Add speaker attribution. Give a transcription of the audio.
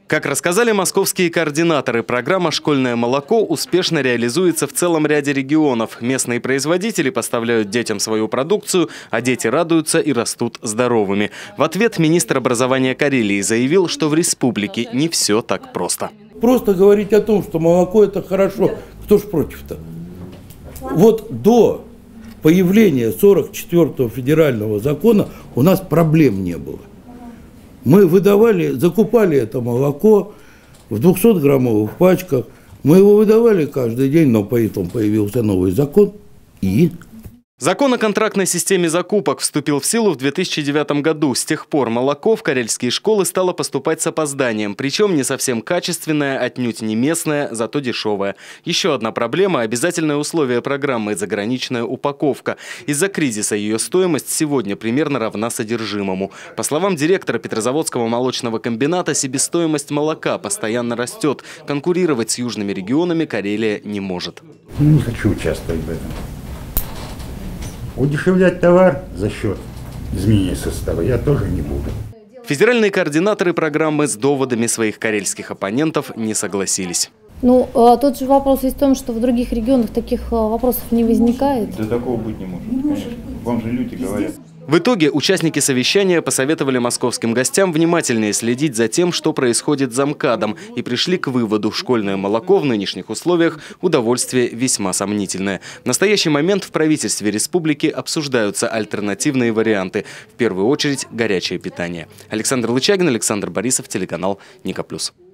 Speaker 1: Как рассказали московские координаторы, программа «Школьное молоко» успешно реализуется в целом ряде регионов. Местные производители поставляют детям свою продукцию, а дети радуются и растут здоровыми. В ответ министр образования Карелии заявил, что в республике не все так просто.
Speaker 2: Просто говорить о том, что молоко – это хорошо, кто ж против-то? Вот до появления 44-го федерального закона у нас проблем не было. Мы закупали это молоко в 200-граммовых пачках. Мы его выдавали каждый день, но поэтому появился новый закон и...
Speaker 1: Закон о контрактной системе закупок вступил в силу в 2009 году. С тех пор молоко в карельские школы стало поступать с опозданием. Причем не совсем качественное, отнюдь не местное, зато дешевое. Еще одна проблема – обязательное условие программы – заграничная упаковка. Из-за кризиса ее стоимость сегодня примерно равна содержимому. По словам директора Петрозаводского молочного комбината, себестоимость молока постоянно растет. Конкурировать с южными регионами Карелия не может.
Speaker 3: Не хочу участвовать в этом. Удешевлять товар за счет изменения состава я тоже не буду.
Speaker 1: Федеральные координаторы программы с доводами своих карельских оппонентов не согласились.
Speaker 4: Тот же вопрос есть в том, что в других регионах таких вопросов не возникает.
Speaker 5: Да такого быть не может, конечно. Вам же люди говорят.
Speaker 1: В итоге участники совещания посоветовали московским гостям внимательнее следить за тем, что происходит за мкадом, и пришли к выводу: школьное молоко в нынешних условиях удовольствие весьма сомнительное. В настоящий момент в правительстве республики обсуждаются альтернативные варианты. В первую очередь горячее питание. Александр Лычагин, Александр Борисов, телеканал Ника+.